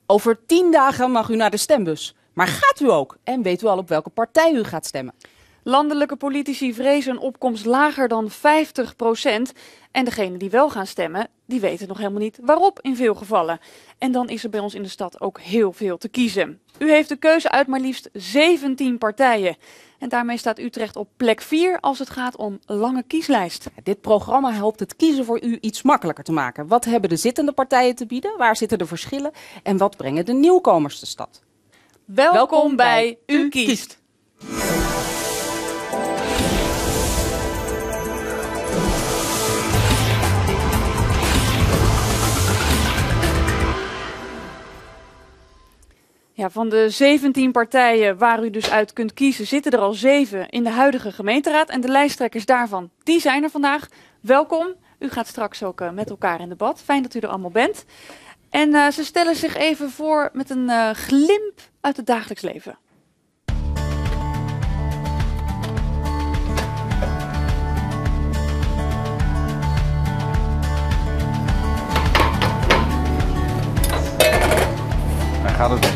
Over 10 dagen mag u naar de stembus. Maar gaat u ook? En weet u al op welke partij u gaat stemmen? Landelijke politici vrezen een opkomst lager dan 50%. En degenen die wel gaan stemmen, die weten nog helemaal niet waarop in veel gevallen. En dan is er bij ons in de stad ook heel veel te kiezen. U heeft de keuze uit maar liefst 17 partijen. En daarmee staat Utrecht op plek 4 als het gaat om lange kieslijst. Dit programma helpt het kiezen voor u iets makkelijker te maken. Wat hebben de zittende partijen te bieden? Waar zitten de verschillen? En wat brengen de nieuwkomers de stad? Welkom bij U Kiest. Ja, van de 17 partijen waar u dus uit kunt kiezen, zitten er al 7 in de huidige gemeenteraad. En de lijsttrekkers daarvan, die zijn er vandaag. Welkom. U gaat straks ook met elkaar in debat. Fijn dat u er allemaal bent. En ze stellen zich even voor met een glimp uit het dagelijks leven. Hij gaat het.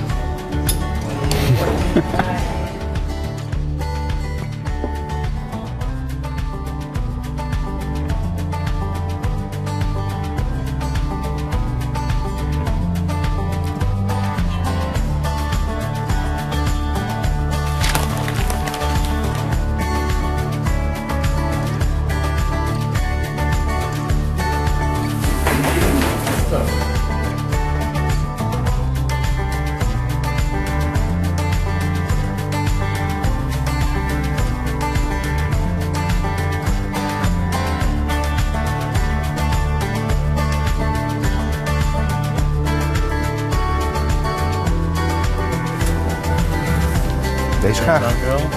Wees graag. Dank u wel.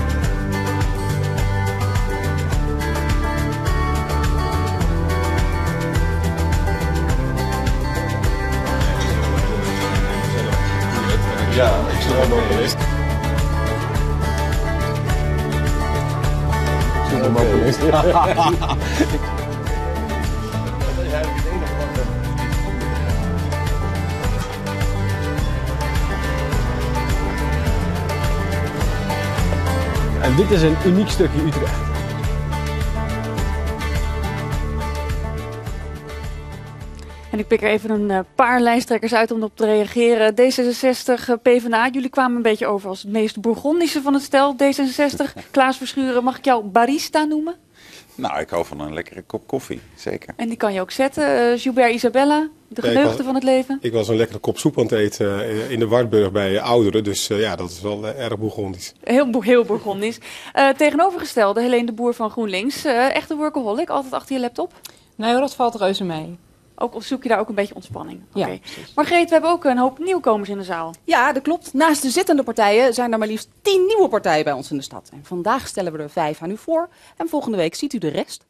Ja, ik sta er nog geweest. En dit is een uniek stukje Utrecht. En ik pik er even een paar lijsttrekkers uit om op te reageren. D66, PvdA, jullie kwamen een beetje over als het meest Bourgondische van het stel. D66, Klaas Verschuren, mag ik jou barista noemen? Nou, ik hou van een lekkere kop koffie, zeker. En die kan je ook zetten. Gilbert Isabella, de geneugde van het leven. Ik was een lekkere kop soep aan het eten in de Wartburg bij ouderen. Dus ja, dat is wel erg Bourgondisch. Heel Bourgondisch. Tegenovergestelde, Helene de Boer van GroenLinks. Echte workaholic, altijd achter je laptop? Nee hoor, dat valt reuze mee. Ook zoek je daar ook een beetje ontspanning? Ja, okay. Margreet, we hebben ook een hoop nieuwkomers in de zaal. Ja, dat klopt. Naast de zittende partijen zijn er maar liefst 10 nieuwe partijen bij ons in de stad. En vandaag stellen we er 5 aan u voor. En volgende week ziet u de rest.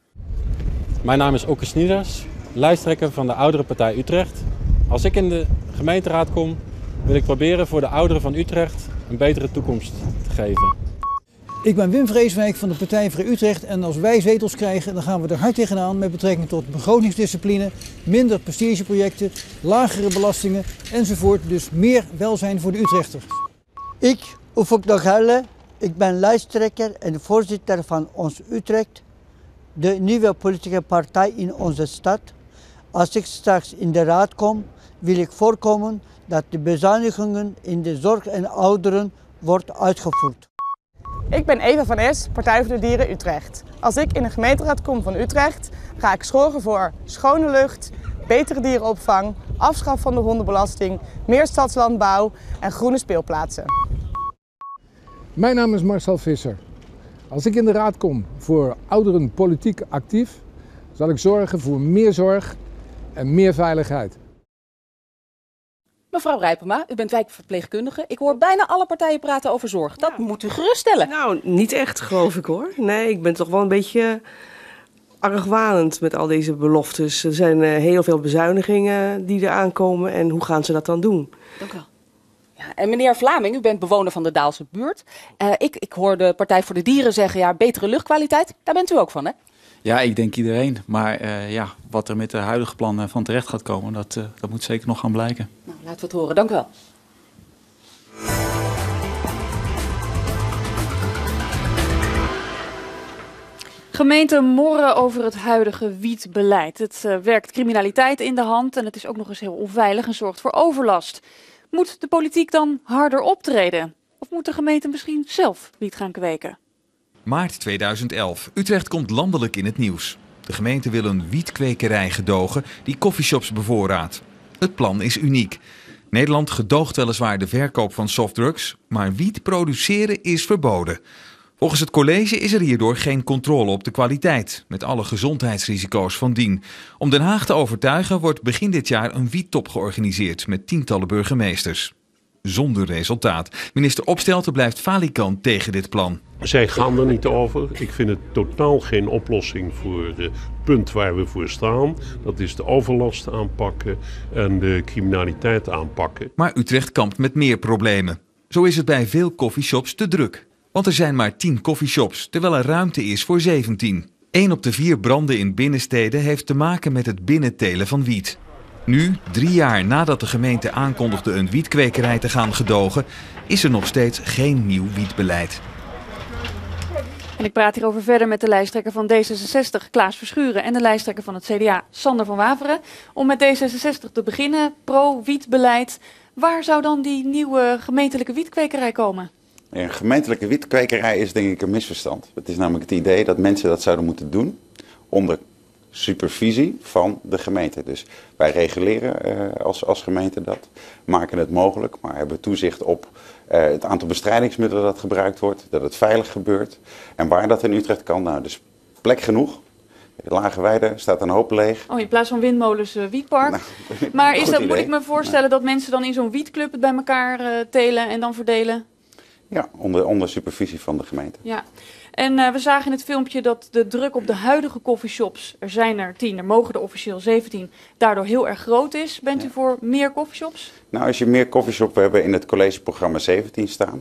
Mijn naam is Okke Snieders, lijsttrekker van de Oudere Partij Utrecht. Als ik in de gemeenteraad kom, wil ik proberen voor de ouderen van Utrecht een betere toekomst te geven. Ik ben Wim Vreeswijk van de Partij voor Utrecht en als wij zetels krijgen, dan gaan we er hard tegenaan met betrekking tot begrotingsdiscipline, minder prestigeprojecten, lagere belastingen enzovoort. Dus meer welzijn voor de Utrechters. Ik, Ufuk Dogelle, ik ben lijsttrekker en voorzitter van Ons Utrecht, de nieuwe politieke partij in onze stad. Als ik straks in de raad kom, wil ik voorkomen dat de bezuinigingen in de zorg en ouderen wordt uitgevoerd. Ik ben Eva van Es, Partij voor de Dieren Utrecht. Als ik in de gemeenteraad kom van Utrecht, ga ik zorgen voor schone lucht, betere dierenopvang, afschaf van de hondenbelasting, meer stadslandbouw en groene speelplaatsen. Mijn naam is Marcel Visser. Als ik in de raad kom voor ouderen politiek actief, zal ik zorgen voor meer zorg en meer veiligheid. Mevrouw Rijpema, u bent wijkverpleegkundige. Ik hoor bijna alle partijen praten over zorg. Dat moet u geruststellen. Nou, niet echt geloof ik hoor. Nee, ik ben toch wel een beetje argwanend met al deze beloftes. Er zijn heel veel bezuinigingen die er aankomen en hoe gaan ze dat dan doen? Dank u wel. Ja, en meneer Vlaming, u bent bewoner van de Daalse buurt. Ik hoor de Partij voor de Dieren zeggen, ja, betere luchtkwaliteit. Daar bent u ook van, hè? Ja, ik denk iedereen. Maar wat er met de huidige plannen van terecht gaat komen, dat moet zeker nog gaan blijken. Nou, laten we het horen. Dank u wel. Gemeenten morren over het huidige wietbeleid. Het werkt criminaliteit in de hand en het is ook nog eens heel onveilig en zorgt voor overlast. Moet de politiek dan harder optreden? Of moet de gemeente misschien zelf wiet gaan kweken? Maart 2011. Utrecht komt landelijk in het nieuws. De gemeente wil een wietkwekerij gedogen die coffeeshops bevoorraadt. Het plan is uniek. Nederland gedoogt weliswaar de verkoop van softdrugs, maar wiet produceren is verboden. Volgens het college is er hierdoor geen controle op de kwaliteit, met alle gezondheidsrisico's van dien. Om Den Haag te overtuigen wordt begin dit jaar een wiettop georganiseerd met tientallen burgemeesters. Zonder resultaat. Minister Opstelten blijft falikant tegen dit plan. Zij gaan er niet over. Ik vind het totaal geen oplossing voor het punt waar we voor staan. Dat is de overlast aanpakken en de criminaliteit aanpakken. Maar Utrecht kampt met meer problemen. Zo is het bij veel coffeeshops te druk. Want er zijn maar 10 coffeeshops, terwijl er ruimte is voor 17. 1 op de 4 branden in binnensteden heeft te maken met het binnentelen van wiet. Nu, 3 jaar nadat de gemeente aankondigde een wietkwekerij te gaan gedogen, is er nog steeds geen nieuw wietbeleid. En ik praat hierover verder met de lijsttrekker van D66, Klaas Verschuren, en de lijsttrekker van het CDA, Sander van Waveren. Om met D66 te beginnen, pro-wietbeleid. Waar zou dan die nieuwe gemeentelijke wietkwekerij komen? Een gemeentelijke wietkwekerij is denk ik een misverstand. Het is namelijk het idee dat mensen dat zouden moeten doen onder supervisie van de gemeente. Dus wij reguleren als gemeente dat, maken het mogelijk, maar hebben toezicht op het aantal bestrijdingsmiddelen dat gebruikt wordt, dat het veilig gebeurt. En waar dat in Utrecht kan, nou dus plek genoeg. Lage Weide staat een hoop leeg. Oh, in plaats van windmolens wietpark. Nou, maar is dat, moet ik me voorstellen dat mensen dan in zo'n wietclub het bij elkaar telen en dan verdelen? Ja, onder supervisie van de gemeente. Ja. En we zagen in het filmpje dat de druk op de huidige coffeeshops, er zijn er 10, er mogen er officieel 17, daardoor heel erg groot is. Bent u voor meer coffeeshops? Nou, als je meer coffeeshops, we hebben in het collegeprogramma 17 staan,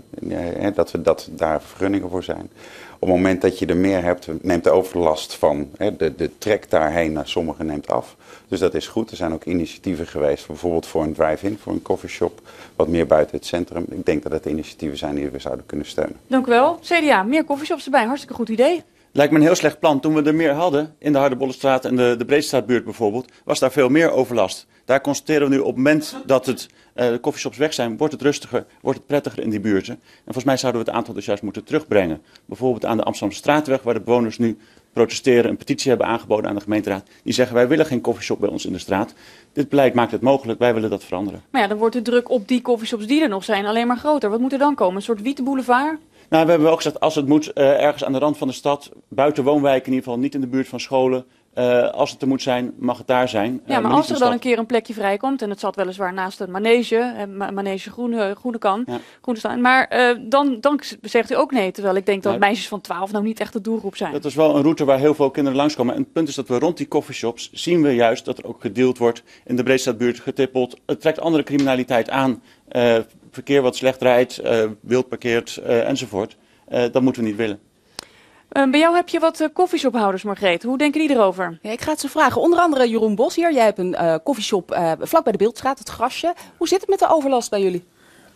dat daar vergunningen voor zijn. Op het moment dat je er meer hebt, neemt de overlast van de trek daarheen naar sommigen neemt af. Dus dat is goed. Er zijn ook initiatieven geweest, bijvoorbeeld voor een drive-in, voor een coffeeshop, wat meer buiten het centrum. Ik denk dat het initiatieven zijn die we zouden kunnen steunen. Dank u wel. CDA, meer coffeeshops erbij. Hartstikke goed idee. Lijkt me een heel slecht plan. Toen we er meer hadden, in de Hardebollenstraat en de Breedstraatbuurt bijvoorbeeld, was daar veel meer overlast. Daar constateren we nu op het moment dat de coffeeshops weg zijn, wordt het rustiger, wordt het prettiger in die buurten. En volgens mij zouden we het aantal dus juist moeten terugbrengen. Bijvoorbeeld aan de Amsterdamse Straatweg, waar de bewoners nu protesteren, een petitie hebben aangeboden aan de gemeenteraad. Die zeggen, wij willen geen coffeeshop bij ons in de straat. Dit beleid maakt het mogelijk, wij willen dat veranderen. Maar ja, dan wordt de druk op die coffeeshops die er nog zijn alleen maar groter. Wat moet er dan komen? Een soort wietboulevard? Nou, we hebben ook gezegd, als het moet, ergens aan de rand van de stad, buiten woonwijken in ieder geval, niet in de buurt van scholen. Als het er moet zijn, mag het daar zijn. Ja, maar als er dan een keer een plekje vrijkomt, en het zat weliswaar naast een manege, manege groene kan, groene staan, maar dan zegt u ook nee, terwijl ik denk dat meisjes van 12 nou niet echt de doelgroep zijn. Dat is wel een route waar heel veel kinderen langskomen. En het punt is dat we rond die coffeeshops zien we juist dat er ook gedeeld wordt, in de Breedstraatbuurt getippeld. Het trekt andere criminaliteit aan, verkeer wat slecht rijdt, wild parkeert enzovoort. Dat moeten we niet willen. Bij jou heb je wat koffieshophouders, Margreet. Hoe denken die erover? Ja, ik ga het ze vragen. Onder andere Jeroen Bos hier. Jij hebt een koffieshop vlak bij de Beeldstraat, het Grasje. Hoe zit het met de overlast bij jullie?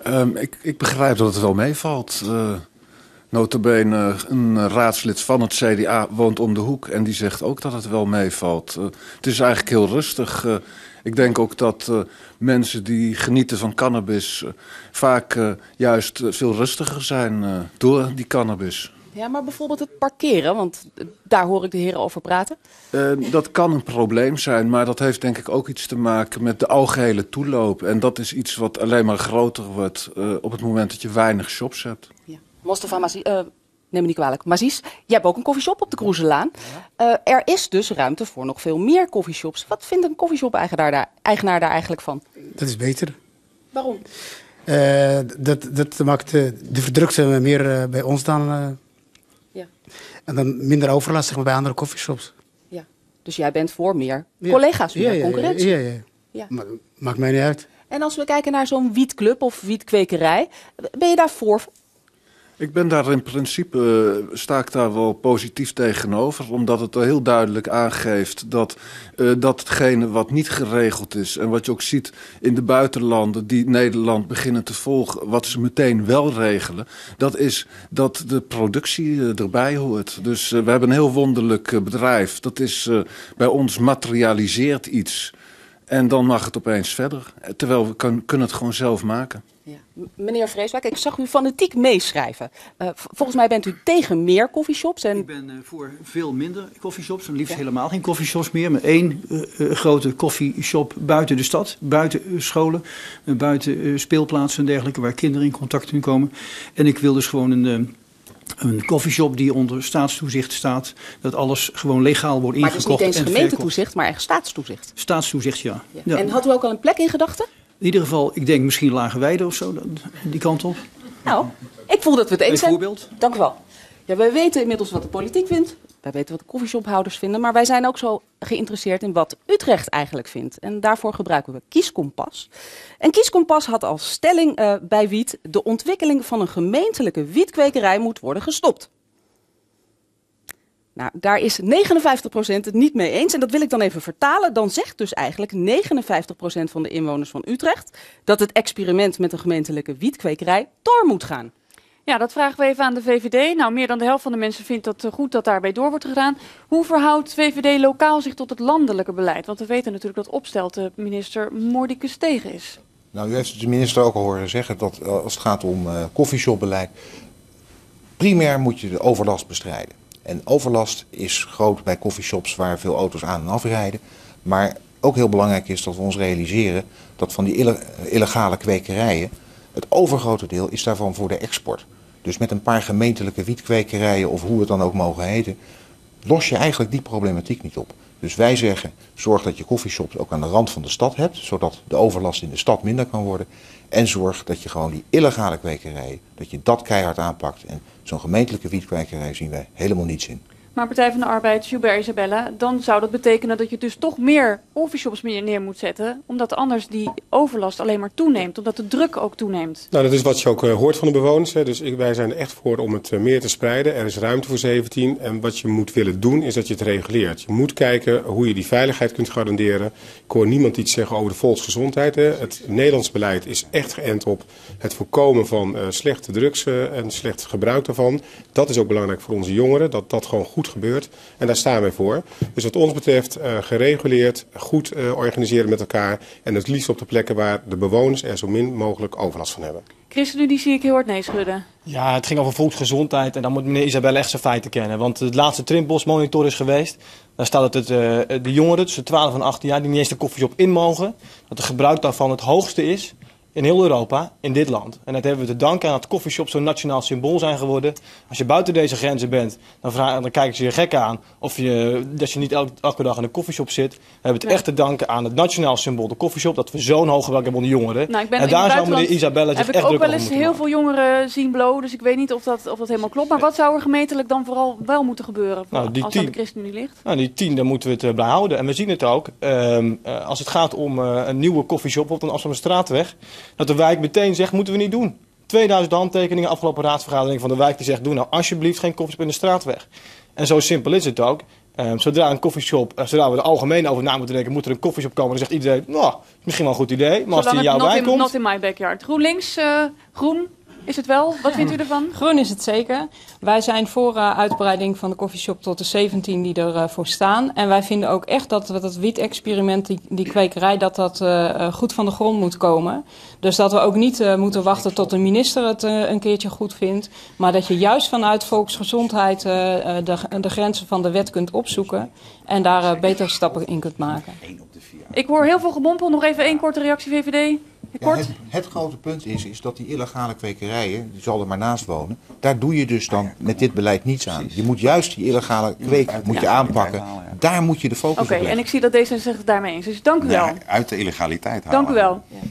Ik begrijp dat het wel meevalt. Nota bene, een raadslid van het CDA woont om de hoek en die zegt ook dat het wel meevalt. Het is eigenlijk heel rustig. Ik denk ook dat mensen die genieten van cannabis vaak juist veel rustiger zijn door die cannabis. Ja, maar bijvoorbeeld het parkeren, want daar hoor ik de heren over praten. Dat kan een probleem zijn, maar dat heeft denk ik ook iets te maken met de algehele toeloop. En dat is iets wat alleen maar groter wordt op het moment dat je weinig shops hebt. Ja. Mostafa Maziz, neem me niet kwalijk. Maziz, jij hebt ook een koffieshop op de Kroeselaan. Er is dus ruimte voor nog veel meer koffieshops. Wat vindt een koffieshop-eigenaar daar eigenlijk van? Dat is beter. Waarom? Dat maakt de verdrukte meer bij ons dan... Ja. En dan minder overlast zeg maar, bij andere coffeeshops. Ja. Dus jij bent voor meer collega's, meer concurrentie? Ja. Maar maakt mij niet uit. En als we kijken naar zo'n wietclub of wietkwekerij, ben je daarvoor? Ik ben daar in principe, sta ik daar wel positief tegenover. Omdat het er heel duidelijk aangeeft dat hetgene wat niet geregeld is. En wat je ook ziet in de buitenlanden die Nederland beginnen te volgen. Wat ze meteen wel regelen. Dat is dat de productie erbij hoort. Dus we hebben een heel wonderlijk bedrijf. Dat is bij ons materialiseert iets. En dan mag het opeens verder. Terwijl we kunnen het gewoon zelf maken. Ja. Meneer Vreeswijk, ik zag u fanatiek meeschrijven. Volgens mij bent u tegen meer coffeeshops. Ik ben voor veel minder coffeeshops. En liefst helemaal geen coffeeshops meer. Maar 1 grote coffeeshop buiten de stad. Buiten scholen. Buiten speelplaatsen en dergelijke. Waar kinderen in contact kunnen komen. En ik wil dus gewoon een coffeeshop die onder staatstoezicht staat. Dat alles gewoon legaal wordt ingekocht. Maar het is niet eens gemeentetoezicht, maar echt staatstoezicht. Staatstoezicht, ja. Ja. En had u ook al een plek in gedachten? In ieder geval, ik denk misschien Lagerweide of zo, die kant op. Nou, ik voel dat we het eens zijn. Bijvoorbeeld? Dank u wel. Ja, wij weten inmiddels wat de politiek vindt. Wij weten wat de koffieshophouders vinden. Maar wij zijn ook zo geïnteresseerd in wat Utrecht eigenlijk vindt. En daarvoor gebruiken we Kieskompas. En Kieskompas had als stelling bij Wiet: de ontwikkeling van een gemeentelijke wietkwekerij moet worden gestopt. Nou, daar is 59% het niet mee eens. En dat wil ik dan even vertalen. Dan zegt dus eigenlijk 59% van de inwoners van Utrecht dat het experiment met een gemeentelijke wietkwekerij door moet gaan. Ja, dat vragen we even aan de VVD. Nou, meer dan de helft van de mensen vindt het goed dat daarbij door wordt gedaan. Hoe verhoudt VVD lokaal zich tot het landelijke beleid? Want we weten natuurlijk dat Opstelten minister mordicus tegen is. Nou, u heeft de minister ook al horen zeggen dat als het gaat om coffeeshopbeleid, primair moet je de overlast bestrijden. En overlast is groot bij coffeeshops waar veel auto's aan en afrijden. Maar ook heel belangrijk is dat we ons realiseren dat van die illegale kwekerijen, het overgrote deel is daarvan voor de export. Dus met een paar gemeentelijke wietkwekerijen of hoe het dan ook mogen heten, los je eigenlijk die problematiek niet op. Dus wij zeggen, zorg dat je coffeeshops ook aan de rand van de stad hebt, zodat de overlast in de stad minder kan worden. En zorg dat je gewoon die illegale kwekerijen, dat je dat keihard aanpakt. En zo'n gemeentelijke wietkwekerij zien wij helemaal niets in. Maar Partij van de Arbeid, Hubert Isabella, dan zou dat betekenen dat je dus toch meer coffeeshops neer moet zetten. Omdat anders die overlast alleen maar toeneemt, omdat de druk ook toeneemt. Nou, dat is wat je ook hoort van de bewoners. Hè. Dus wij zijn er echt voor om het meer te spreiden. Er is ruimte voor 17. En wat je moet willen doen is dat je het reguleert. Je moet kijken hoe je die veiligheid kunt garanderen. Ik hoor niemand iets zeggen over de volksgezondheid. Hè. Het Nederlands beleid is echt geënt op het voorkomen van slechte drugs en slecht gebruik daarvan. Dat is ook belangrijk voor onze jongeren, dat dat gewoon goed gebeurt. En daar staan wij voor. Dus wat ons betreft gereguleerd, goed organiseren met elkaar. En het liefst op de plekken waar de bewoners er zo min mogelijk overlast van hebben. Christen, die zie ik heel hard nee schudden. Ja, het ging over volksgezondheid en dan moet meneer Isabella echt zijn feiten kennen. Want het laatste Trimbos-monitor is geweest. Daar staat dat de jongeren tussen 12 en 18 jaar die niet eens de koffieshop in mogen, dat het gebruik daarvan het hoogste is in heel Europa, in dit land. En dat hebben we te danken aan dat coffeeshops zo'n nationaal symbool zijn geworden. Als je buiten deze grenzen bent, dan kijken ze je gek aan. Of dat je niet elke dag in een coffeeshop zit. We hebben het echt te danken aan het nationaal symbool, de coffeeshop, dat we zo'n hoog gebruik hebben onder jongeren. Nou, en daar zou meneer Isabella zich echt druk over moeten maken. heb ik ook wel eens heel veel jongeren zien blowen, dus ik weet niet of dat helemaal klopt. Maar wat zou er gemeentelijk dan vooral wel moeten gebeuren als het aan de ChristenUnie ligt? Nou, die 10, daar moeten we het bij houden. En we zien het ook, als het gaat om een nieuwe coffeeshop op de Amsterdamstraatweg, dat de wijk meteen zegt, moeten we niet doen. 2000 handtekeningen, afgelopen raadsvergadering van de wijk die zegt, doe nou alsjeblieft geen koffieshop in de straatweg. En zo simpel is het ook. Zodra een koffieshop, zodra we er algemeen over na moeten denken, moet er een koffieshop komen, dan zegt iedereen, nou, misschien wel een goed idee. Maar als die in jouw wijk komt... Not in my backyard. GroenLinks, groen, is het wel? Wat vindt u ervan? Groen is het zeker. Wij zijn voor uitbreiding van de coffeeshop tot de 17 die er voor staan. En wij vinden ook echt dat wiet-experiment, die kwekerij, dat goed van de grond moet komen. Dus dat we ook niet moeten wachten tot de minister het een keertje goed vindt. Maar dat je juist vanuit volksgezondheid de grenzen van de wet kunt opzoeken. En daar betere stappen in kunt maken. Ik hoor heel veel gemompel. Nog even één korte reactie, VVD. Ja, het grote punt is dat die illegale kwekerijen, die zal er maar naast wonen, daar doe je dus dan met dit beleid niets aan. Je moet juist die illegale kweek aanpakken. Daar moet je de focus op leggen. Oké, en ik zie dat D66 het daarmee eens is. Dus dank u wel. Uit de illegaliteit halen. Dank u wel. Ja.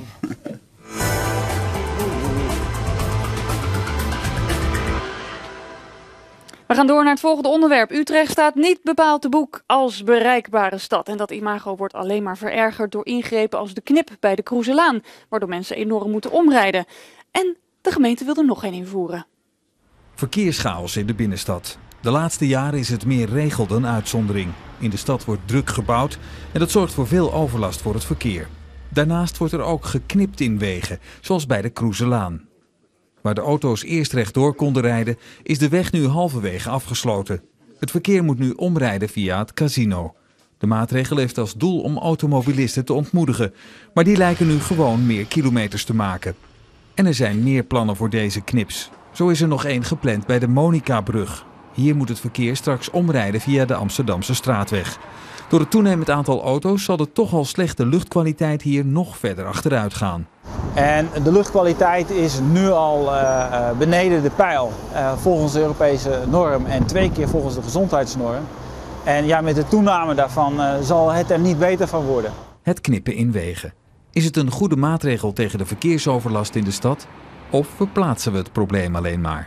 We gaan door naar het volgende onderwerp. Utrecht staat niet bepaald te boek als bereikbare stad. En dat imago wordt alleen maar verergerd door ingrepen als de knip bij de Kroeselaan, waardoor mensen enorm moeten omrijden. En de gemeente wil er nog één invoeren. Verkeerschaos in de binnenstad. De laatste jaren is het meer regel dan uitzondering. In de stad wordt druk gebouwd en dat zorgt voor veel overlast voor het verkeer. Daarnaast wordt er ook geknipt in wegen, zoals bij de Kroeselaan. Waar de auto's eerst rechtdoor konden rijden, is de weg nu halverwege afgesloten. Het verkeer moet nu omrijden via het casino. De maatregel heeft als doel om automobilisten te ontmoedigen, maar die lijken nu gewoon meer kilometers te maken. En er zijn meer plannen voor deze knips. Zo is er nog één gepland bij de Monica-brug. Hier moet het verkeer straks omrijden via de Amsterdamse straatweg. Door het toenemend aantal auto's zal de toch al slechte luchtkwaliteit hier nog verder achteruit gaan. En de luchtkwaliteit is nu al beneden de pijl volgens de Europese norm en 2 keer volgens de gezondheidsnorm. En ja, met de toename daarvan zal het er niet beter van worden. Het knippen in wegen. Is het een goede maatregel tegen de verkeersoverlast in de stad? Of verplaatsen we het probleem alleen maar?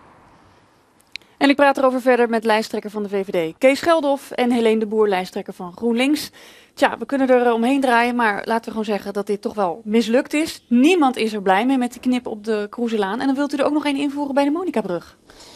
En ik praat erover verder met lijsttrekker van de VVD, Kees Geldof, en Helene de Boer, lijsttrekker van GroenLinks. Tja, we kunnen er omheen draaien, maar laten we gewoon zeggen dat dit toch wel mislukt is. Niemand is er blij mee met die knip op de Kroeselaan. En dan wilt u er ook nog één invoeren bij de Monica-brug.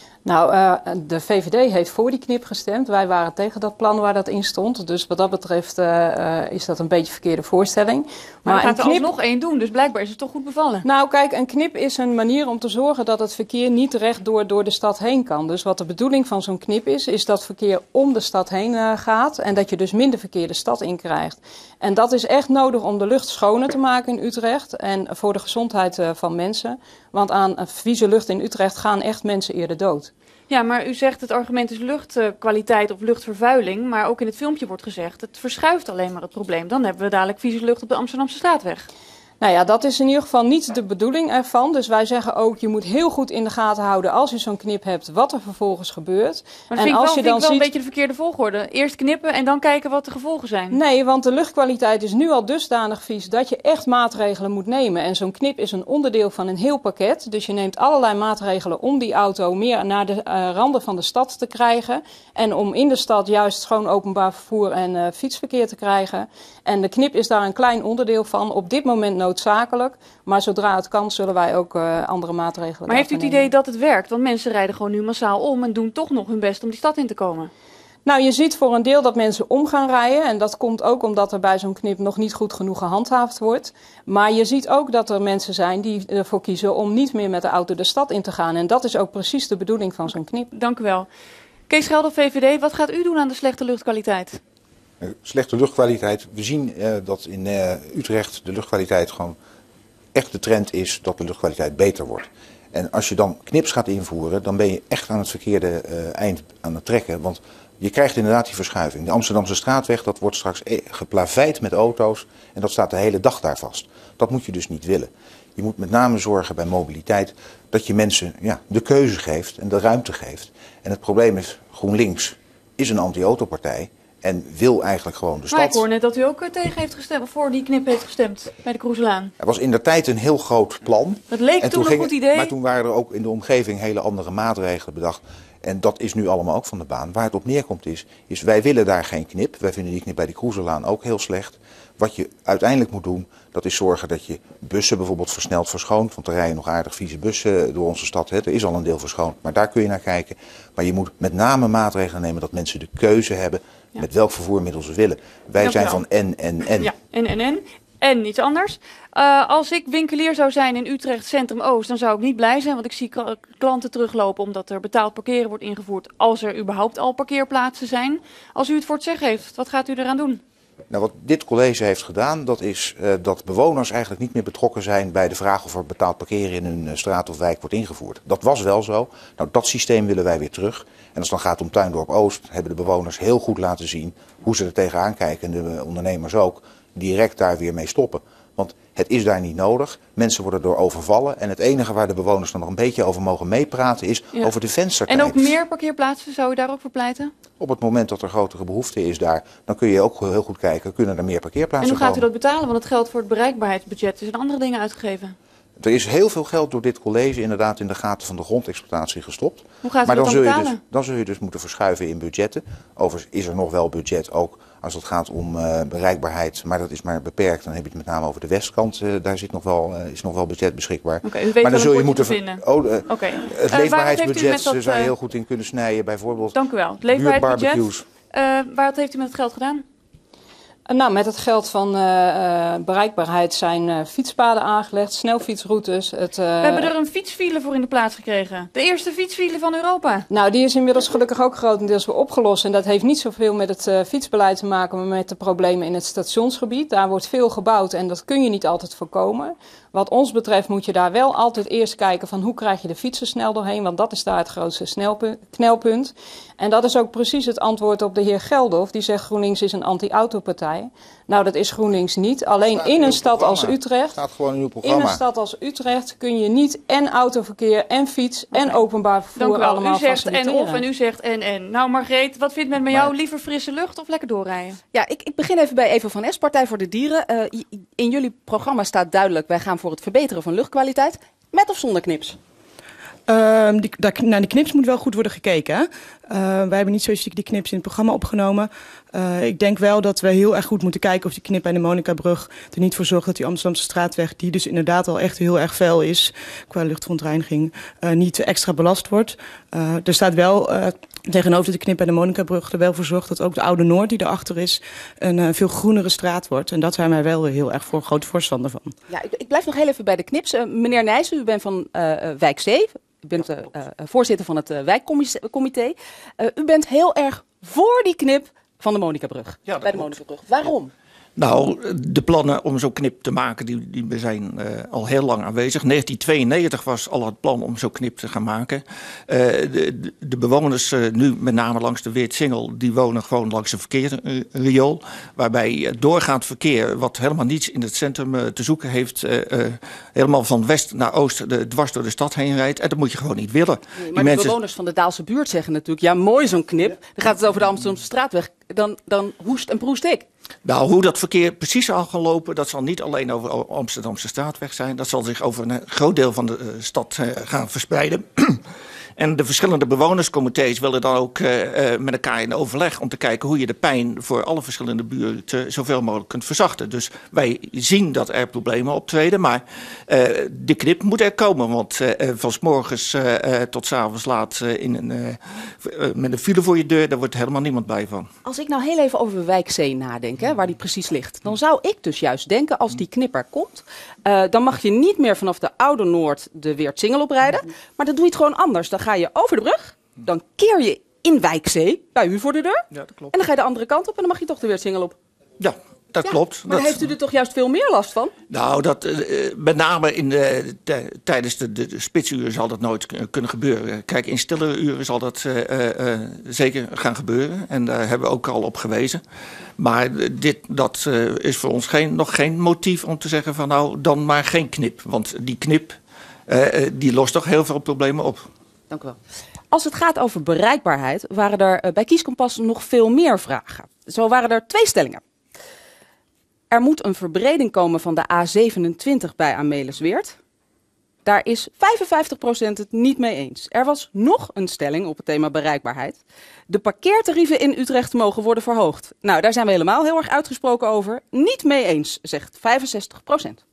Nou, de VVD heeft voor die knip gestemd. Wij waren tegen dat plan waar dat in stond. Dus wat dat betreft is dat een beetje een verkeerde voorstelling. Maar gaat er alsnog één doen, dus blijkbaar is het toch goed bevallen. Nou kijk, een knip is een manier om te zorgen dat het verkeer niet rechtdoor door de stad heen kan. Dus wat de bedoeling van zo'n knip is dat verkeer om de stad heen gaat. En dat je dus minder verkeer de stad in krijgt. En dat is echt nodig om de lucht schoner te maken in Utrecht. En voor de gezondheid van mensen. Want aan vieze lucht in Utrecht gaan echt mensen eerder dood. Ja, maar u zegt het argument is luchtkwaliteit of luchtvervuiling. Maar ook in het filmpje wordt gezegd, het verschuift alleen maar het probleem. Dan hebben we dadelijk vieze lucht op de Amsterdamse straatweg. Nou ja, dat is in ieder geval niet de bedoeling ervan. Dus wij zeggen ook, je moet heel goed in de gaten houden als je zo'n knip hebt, wat er vervolgens gebeurt. Maar vind ik wel een beetje de verkeerde volgorde. Eerst knippen en dan kijken wat de gevolgen zijn. Nee, want de luchtkwaliteit is nu al dusdanig vies dat je echt maatregelen moet nemen. En zo'n knip is een onderdeel van een heel pakket. Dus je neemt allerlei maatregelen om die auto meer naar de randen van de stad te krijgen. En om in de stad juist schoon openbaar vervoer en fietsverkeer te krijgen. En de knip is daar een klein onderdeel van. Op dit moment noodzakelijk. Maar zodra het kan, zullen wij ook andere maatregelen. Maar heeft u het idee dat het werkt? Want mensen rijden gewoon nu massaal om en doen toch nog hun best om die stad in te komen. Nou, je ziet voor een deel dat mensen om gaan rijden. En dat komt ook omdat er bij zo'n knip nog niet goed genoeg gehandhaafd wordt. Maar je ziet ook dat er mensen zijn die ervoor kiezen om niet meer met de auto de stad in te gaan. En dat is ook precies de bedoeling van zo'n knip. Dank u wel. Kees Geldof, VVD, wat gaat u doen aan de slechte luchtkwaliteit? Slechte luchtkwaliteit. We zien dat in Utrecht de luchtkwaliteit gewoon echt de trend is dat de luchtkwaliteit beter wordt. En als je dan knips gaat invoeren, dan ben je echt aan het verkeerde eind aan het trekken. Want je krijgt inderdaad die verschuiving. De Amsterdamse straatweg, dat wordt straks geplaveid met auto's en dat staat de hele dag daar vast. Dat moet je dus niet willen. Je moet met name zorgen bij mobiliteit dat je mensen de keuze geeft en de ruimte geeft. En het probleem is, GroenLinks is een anti-autopartij. En wil eigenlijk gewoon de stad. Maar ik hoor net dat u ook tegen heeft gestemd, of voor die knip heeft gestemd bij de Kroeselaan. Er was indertijd een heel groot plan. Dat leek en toen een goed idee. Maar toen waren er ook in de omgeving hele andere maatregelen bedacht. En dat is nu allemaal ook van de baan. Waar het op neerkomt is wij willen daar geen knip. Wij vinden die knip bij de Kroeselaan ook heel slecht. Wat je uiteindelijk moet doen, dat is zorgen dat je bussen bijvoorbeeld versneld verschoont. Want er rijden nog aardig vieze bussen door onze stad. Er is al een deel verschoond, maar daar kun je naar kijken. Maar je moet met name maatregelen nemen dat mensen de keuze hebben met welk vervoermiddel ze willen. Wij zijn van en. Ja, en iets anders. Als ik winkelier zou zijn in Utrecht Centrum Oost, dan zou ik niet blij zijn. Want ik zie klanten teruglopen omdat er betaald parkeren wordt ingevoerd. Als er überhaupt al parkeerplaatsen zijn. Als u het voor het zeggen heeft, wat gaat u eraan doen? Nou, wat dit college heeft gedaan, dat is dat bewoners eigenlijk niet meer betrokken zijn bij de vraag of er betaald parkeren in hun straat of wijk wordt ingevoerd. Dat was wel zo. Nou, dat systeem willen wij weer terug. En als het dan gaat om Tuindorp Oost, hebben de bewoners heel goed laten zien hoe ze er tegenaan kijken. En de ondernemers ook, direct daar weer mee stoppen. Want het is daar niet nodig. Mensen worden door overvallen. En het enige waar de bewoners dan nog een beetje over mogen meepraten is over de venstertijd. En ook meer parkeerplaatsen, zou u daar ook voor pleiten? Op het moment dat er grotere behoefte is daar, dan kun je ook heel goed kijken, kunnen er meer parkeerplaatsen komen. En hoe gaat u dat betalen? Want het geld voor het bereikbaarheidsbudget is in andere dingen uitgegeven. Er is heel veel geld door dit college inderdaad in de gaten van de grondexploitatie gestopt. Hoe gaat u maar dat dan betalen? Dan zul je dus moeten verschuiven in budgetten. Overigens is er nog wel budget ook als het gaat om bereikbaarheid. Maar dat is maar beperkt. Dan heb je het met name over de westkant. Daar is nog wel budget beschikbaar. U weet maar dan zul je moeten vinden. Het leefbaarheidsbudget zou je heel goed in kunnen snijden. Bijvoorbeeld Dank u wel. Het leefbaarheidsbudget. buurtbarbecues. Wat heeft u met het geld gedaan? Nou, met het geld van bereikbaarheid zijn fietspaden aangelegd, snelfietsroutes. We hebben er een fietsfile voor in de plaats gekregen. De eerste fietsfile van Europa. Nou, die is inmiddels gelukkig ook grotendeels weer opgelost. En dat heeft niet zoveel met het fietsbeleid te maken, maar met de problemen in het stationsgebied. Daar wordt veel gebouwd en dat kun je niet altijd voorkomen. Wat ons betreft moet je daar wel altijd eerst kijken van hoe krijg je de fietsen snel doorheen. Want dat is daar het grootste knelpunt. En dat is ook precies het antwoord op de heer Geldof. Die zegt GroenLinks is een anti-autopartij. Nou, dat is GroenLinks niet. Alleen in een stad als Utrecht. Staat gewoon in uw programma. In een stad als Utrecht kun je niet en autoverkeer en fiets en openbaar vervoer allemaal faciliteren. U zegt en u zegt en. Nou, Margreet, wat vindt men met jou? Liever frisse lucht of lekker doorrijden? Ja, ik begin even bij Eva van Es, Partij voor de Dieren. In jullie programma staat duidelijk, wij gaan voor het verbeteren van luchtkwaliteit. Met of zonder knips? Naar die knips moet wel goed worden gekeken. Wij hebben niet specifiek die knips in het programma opgenomen. Ik denk wel dat we heel erg goed moeten kijken of die knip bij de Monicabrug er niet voor zorgt dat die Amsterdamse straatweg, die dus inderdaad al echt heel erg vuil is qua luchtverontreiniging, niet extra belast wordt. Er staat wel tegenover de knip bij de Monicabrug er wel voor zorgt dat ook de Oude Noord die erachter is een veel groenere straat wordt. En dat zijn wij wel heel erg groot voorstander van. Ja, ik blijf nog heel even bij de knips. Meneer Nijssen, u bent van Wijk C. U bent voorzitter van het wijkcomité. U bent heel erg voor die knip van de Monicabrug. Ja, bij de Monicabrug. Waarom? Nou, de plannen om zo'n knip te maken, die zijn al heel lang aanwezig. 1992 was al het plan om zo'n knip te gaan maken. De bewoners, nu met name langs de Weertsingel, die wonen gewoon langs een verkeersriool. Waarbij doorgaand verkeer, wat helemaal niets in het centrum te zoeken heeft, helemaal van west naar oost dwars door de stad heen rijdt. En dat moet je gewoon niet willen. Nee, maar de bewoners van de Daalse buurt zeggen natuurlijk, ja mooi zo'n knip. Dan gaat het over de Amsterdamse straatweg. Dan hoest en proest ik. Nou, hoe dat verkeer precies zal gaan lopen, dat zal niet alleen over de Amsterdamse straatweg zijn. Dat zal zich over een groot deel van de stad gaan verspreiden. En de verschillende bewonerscomité's willen dan ook met elkaar in overleg om te kijken hoe je de pijn voor alle verschillende buurten zoveel mogelijk kunt verzachten. Dus wij zien dat er problemen optreden, maar de knip moet er komen. Want van 's morgens tot 's avonds laat met een file voor je deur, daar wordt helemaal niemand blij van. Als ik nou heel even over Wijk C nadenk, hè, waar die precies ligt, dan zou ik dus juist denken, als die knip er komt, dan mag je niet meer vanaf de Oude Noord de Weertsingel oprijden, maar dan doe je het gewoon anders. Dan ga je over de brug, dan keer je in Wijk C, bij u voor de deur, ja, dat klopt. En dan ga je de andere kant op en dan mag je toch de Weertsingel op. Ja, dat klopt. Maar heeft u er toch juist veel meer last van? Nou, met name tijdens de spitsuren zal dat nooit kunnen gebeuren. Kijk, in stille uren zal dat zeker gaan gebeuren. En daar hebben we ook al op gewezen. Maar dat is voor ons nog geen motief om te zeggen van nou, dan maar geen knip. Want die knip, die lost toch heel veel problemen op. Dank u wel. Als het gaat over bereikbaarheid, waren er bij Kieskompas nog veel meer vragen. Zo waren er 2 stellingen. Er moet een verbreding komen van de A27 bij Amelisweert. Daar is 55% het niet mee eens. Er was nog een stelling op het thema bereikbaarheid. De parkeertarieven in Utrecht mogen worden verhoogd. Nou, daar zijn we helemaal heel erg uitgesproken over. Niet mee eens, zegt 65%.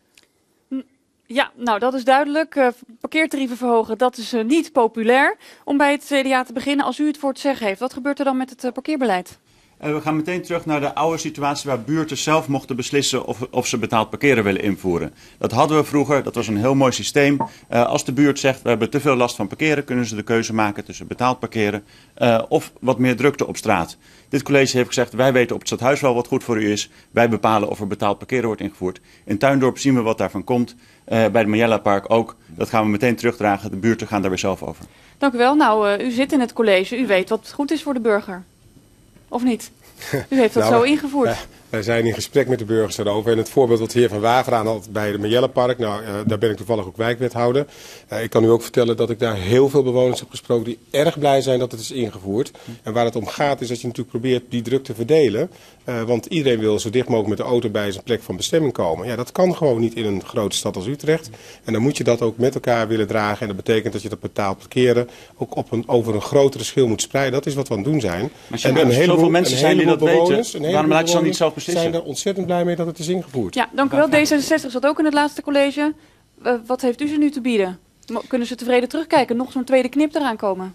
Ja, nou dat is duidelijk. Parkeertarieven verhogen, dat is niet populair. Om bij het CDA te beginnen, als u het voor het zeggen heeft, wat gebeurt er dan met het parkeerbeleid? We gaan meteen terug naar de oude situatie waar buurten zelf mochten beslissen of ze betaald parkeren willen invoeren. Dat hadden we vroeger, dat was een heel mooi systeem. Als de buurt zegt we hebben te veel last van parkeren, kunnen ze de keuze maken tussen betaald parkeren of wat meer drukte op straat. Dit college heeft gezegd wij weten op het stadhuis wel wat goed voor u is. Wij bepalen of er betaald parkeren wordt ingevoerd. In Tuindorp zien we wat daarvan komt. Bij het Majella Park ook. Dat gaan we meteen terugdragen. De buurten gaan daar weer zelf over. Dank u wel. Nou, u zit in het college. U weet wat goed is voor de burger. Of niet? U heeft dat zo ingevoerd. Wij zijn in gesprek met de burgers daarover. En het voorbeeld wat de heer Van Waveren aan had bij de Marjellepark, daar ben ik toevallig ook wijkwethouder. Ik kan u ook vertellen dat ik daar heel veel bewoners heb gesproken die erg blij zijn dat het is ingevoerd. En waar het om gaat is dat je natuurlijk probeert die druk te verdelen. Want iedereen wil zo dicht mogelijk met de auto bij zijn plek van bestemming komen. Ja, dat kan gewoon niet in een grote stad als Utrecht. En dan moet je dat ook met elkaar willen dragen. En dat betekent dat je dat betaald parkeren ook over een grotere schil moet spreiden. Dat is wat we aan het doen zijn. Maar zoveel mensen zijn die dat weten, waarom laat je dan niet zelf beslissen? Zijn er ontzettend blij mee dat het is ingevoerd. Ja, dank u wel. D66 zat ook in het laatste college. Wat heeft u ze nu te bieden? Kunnen ze tevreden terugkijken? Nog zo'n tweede knip eraan komen?